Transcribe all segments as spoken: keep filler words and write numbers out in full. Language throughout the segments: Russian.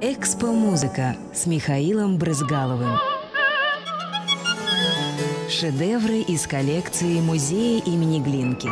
Экспо-музыка с Михаилом Брызгаловым. Шедевры из коллекции музея имени Глинки.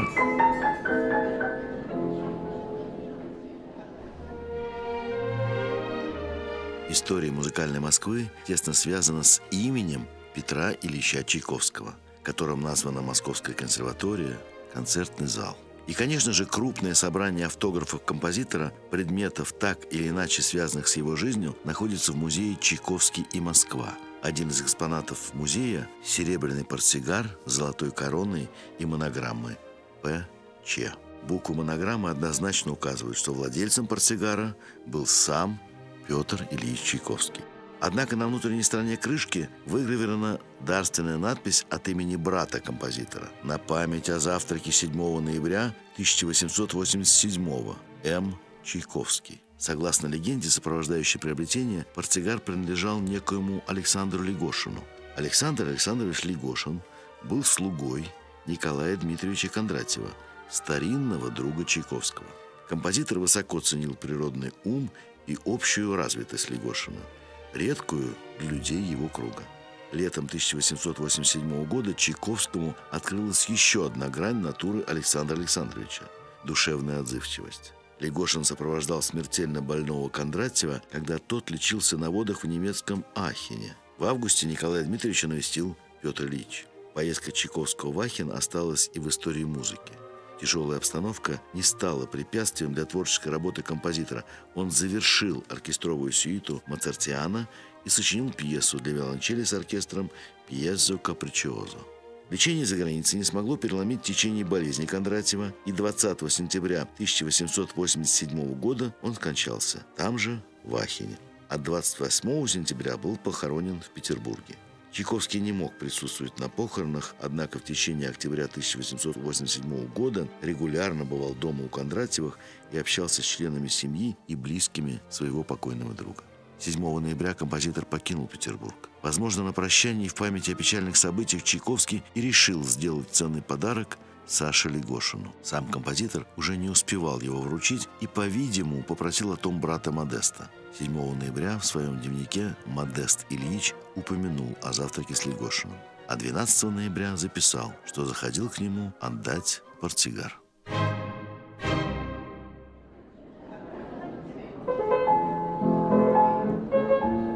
История музыкальной Москвы тесно связана с именем Петра Ильича Чайковского, которым названа Московская консерватория, концертный зал. И, конечно же, крупное собрание автографов композитора, предметов, так или иначе связанных с его жизнью, находится в музее «Чайковский и Москва». Один из экспонатов музея – серебряный портсигар с золотой короной и монограммой П Ч. Буквы монограммы однозначно указывают, что владельцем портсигара был сам Петр Ильич Чайковский. Однако на внутренней стороне крышки выгравирована дарственная надпись от имени брата композитора «На память о завтраке седьмого ноября тысяча восемьсот восемьдесят седьмого. М. Чайковский». Согласно легенде, сопровождающей приобретение, портсигар принадлежал некоему Александру Легошину. Александр Александрович Легошин был слугой Николая Дмитриевича Кондратьева, старинного друга Чайковского. Композитор высоко ценил природный ум и общую развитость Легошина, редкую для людей его круга. Летом тысяча восемьсот восемьдесят седьмого года Чайковскому открылась еще одна грань натуры Александра Александровича – душевная отзывчивость. Легошин сопровождал смертельно больного Кондратьева, когда тот лечился на водах в немецком Ахене. В августе Николая Дмитриевича навестил Петр Ильич. Поездка Чайковского в Ахен осталась и в истории музыки. Тяжелая обстановка не стала препятствием для творческой работы композитора. Он завершил оркестровую сюиту Моцартиана и сочинил пьесу для виолончели с оркестром «Пьессо капричиозо». Лечение за границей не смогло переломить течение болезни Кондратьева, и двадцатого сентября тысяча восемьсот восемьдесят седьмого года он скончался там же, в Ахене. А двадцать восьмого сентября был похоронен в Петербурге. Чайковский не мог присутствовать на похоронах, однако в течение октября тысяча восемьсот восемьдесят седьмого года регулярно бывал дома у Кондратьевых и общался с членами семьи и близкими своего покойного друга. седьмого ноября композитор покинул Петербург. Возможно, на прощании в памяти о печальных событиях Чайковский и решил сделать ценный подарок Саше Легошину. Сам композитор уже не успевал его вручить и, по-видимому, попросил о том брата Модеста. седьмого ноября в своем дневнике Модест Ильич упомянул о завтраке с Легошиным, а двенадцатого ноября записал, что заходил к нему отдать портсигар.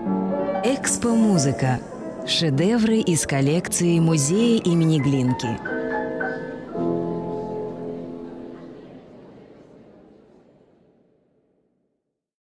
Экспо-музыка. Шедевры из коллекции музея имени Глинки.